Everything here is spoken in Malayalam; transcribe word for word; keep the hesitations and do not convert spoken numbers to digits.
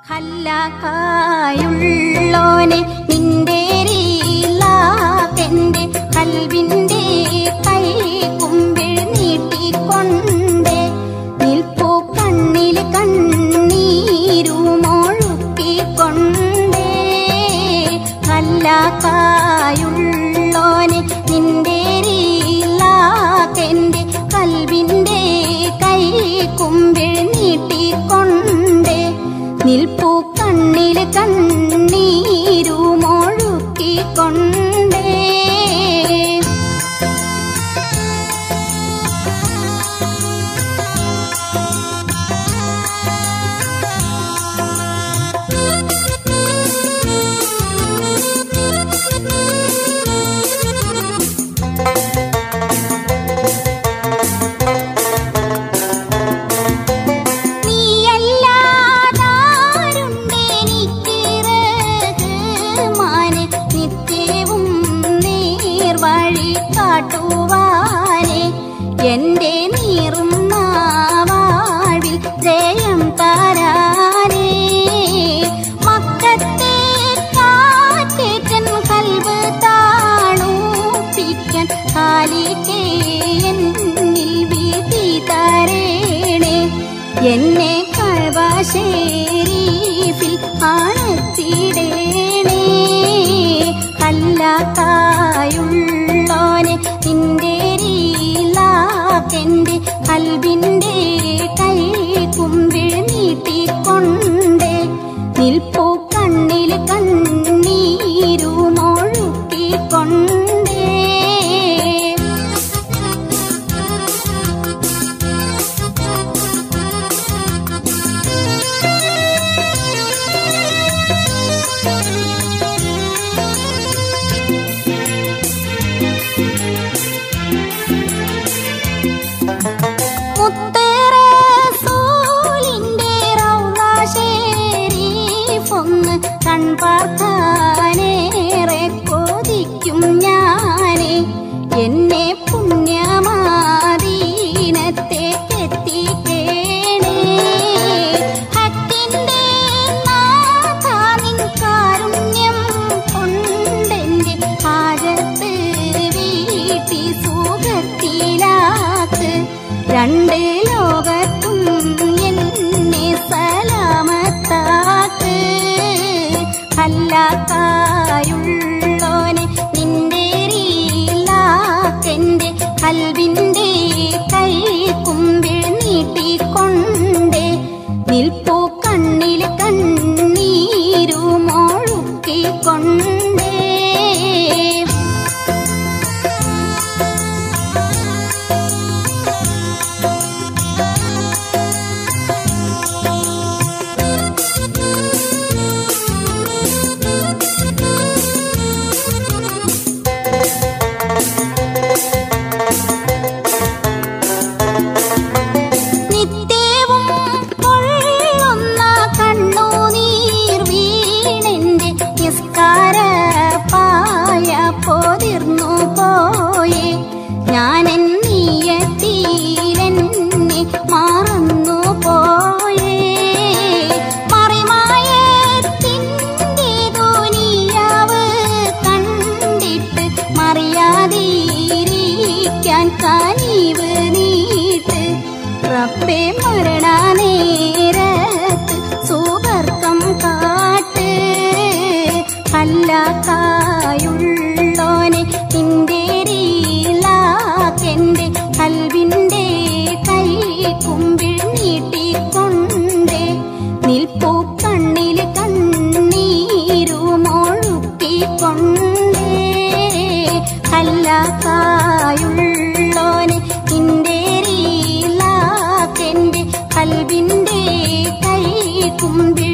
ഹല്ലാക്കായുള്ളോനെ നിന്റെ രീലാകെന്റെ കൽവിന്റെ കൈ കുമ്പിൾ നീട്ടിക്കൊണ്ടേ നിൽപ്പൂ കണ്ണിൽ കണ്ണീരുമൊഴുക്കിക്കൊണ്ടേ ഹല്ലാക്കായുള്ളോനെ നിന്റെ രീലാകെന്റെ കൽവിന്റെ കൈ കുമ്പിൾ നീട്ടിക്കൊണ്ടേ നിൽപ്പൂ കണ്ണിൽ കണ്ണീരുമൊഴുക്കിക്കൊണ്ടേ എന്റെ നീറും നാവാഴിൽ ജയം തരാനേ മക്കത്തെ കാറ്റേറ്റൻ കൽബ് താണൂപ്പിക്കാൻ ഖാലിഖേ എന്നിൽ വിധി തരേണേ എന്നെ കഅബ ശരീഫിൽ അണച്ചിടേണേ ഹല്ലാക്കായുള്ളോനെ നിന്റെ എന്റെ കൽവിന്റെ കൈ കുമ്പിൾ നീട്ടിക്കൊണ്ടേ നിൽപ്പൂ കണ്ണിൽ കണ്ണീരുമൊഴുക്കിക്കൊണ്ടേ കൺപാർക്കാനേറെ കൊതിക്കും ഞാനേ എന്നെ പുണ്യമാദീനത്തേക്കെത്തിക്കേണേ ഹക്കിന്റെ നാഥാ നിൻ കാരുണ്യം കൊണ്ടെന്റെ ഹാജത്ത് വീട്ടി സുഖത്തിലാക്ക് രണ്ട് ലോകത്തും എന്നെ സലാമത്താക്ക് ഹല്ലാക്കായുള്ളോനെ നിന്റെ രീലാകെന്റെ കൽവിന്റെ കൈ കുമ്പിൾ നീട്ടിക്കൊണ്ടേ നിൽപ്പൂ കണ്ണിൽ കണ്ണീരുമൊഴുക്കിക്കൊണ്ടേ ഞാനെന്നീയത്തിലെന്നെ മറന്നു പോയേ മറിമായത്തിൻ്റെ ദുനിയാവ് കണ്ടിട്ട് മറിയാതിരിക്കാൻ കനിവ് നീട്ട് റബ്ബേ മരണനേരത്ത് സുവർക്കം കാട്ട് ഹല്ലാക്കായുള്ളോനെ നിന്റെ എന്റെ കൽവിന്റെ കൈ കുമ്പിൾ നീട്ടിക്കൊണ്ടേ നിൽപ്പൂ കണ്ണിൽ കണ്ണീരുമൊഴുക്കിക്കൊണ്ടേ ഹല്ലാക്കായുള്ളോനെ നിന്റെ രീലാകെന്റെ കൽവിന്റെ കൈ കുമ്പിൾ